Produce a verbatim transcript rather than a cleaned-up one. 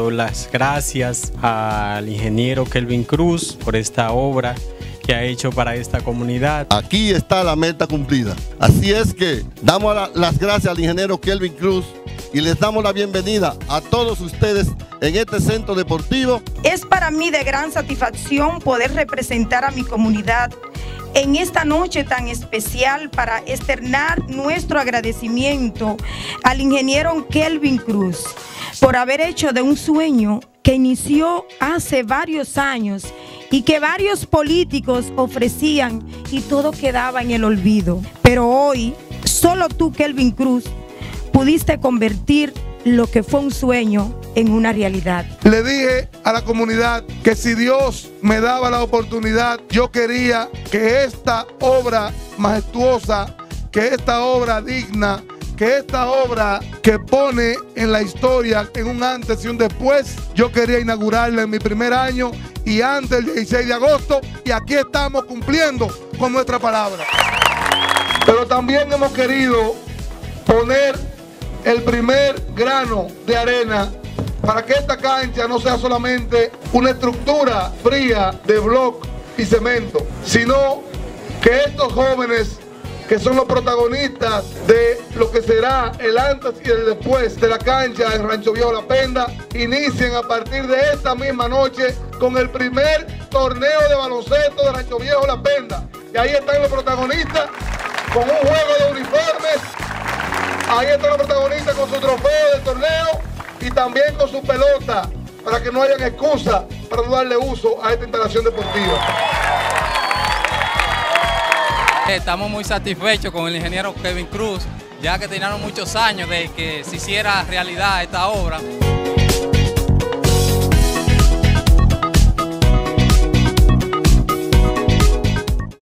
doy las gracias al ingeniero Kelvin Cruz por esta obra que ha hecho para esta comunidad. Aquí está la meta cumplida. Así es que damos la, las gracias al ingeniero Kelvin Cruz y les damos la bienvenida a todos ustedes en este centro deportivo. Es para mí de gran satisfacción poder representar a mi comunidad en esta noche tan especial para externar nuestro agradecimiento al ingeniero Kelvin Cruz por haber hecho de un sueño que inició hace varios años y que varios políticos ofrecían y todo quedaba en el olvido. Pero hoy, solo tú, Kelvin Cruz, pudiste convertir lo que fue un sueño en una realidad. Le dije a la comunidad que si Dios me daba la oportunidad, yo quería que esta obra majestuosa, que esta obra digna, que esta obra que pone en la historia en un antes y un después, yo quería inaugurarla en mi primer año y antes del dieciséis de agosto, y aquí estamos cumpliendo con nuestra palabra. Pero también hemos querido poner el primer grano de arena para que esta cancha no sea solamente una estructura fría de bloc y cemento, sino que estos jóvenes que son los protagonistas de lo que será el antes y el después de la cancha en Rancho Viejo La Penda, inicien a partir de esta misma noche con el primer torneo de baloncesto de Rancho Viejo La Penda. Y ahí están los protagonistas con un juego de uniformes, ahí están los protagonistas con su trofeo del torneo y también con su pelota, para que no hayan excusa para no darle uso a esta instalación deportiva. Estamos muy satisfechos con el ingeniero Kelvin Cruz, ya que teníamos muchos años de que se hiciera realidad esta obra.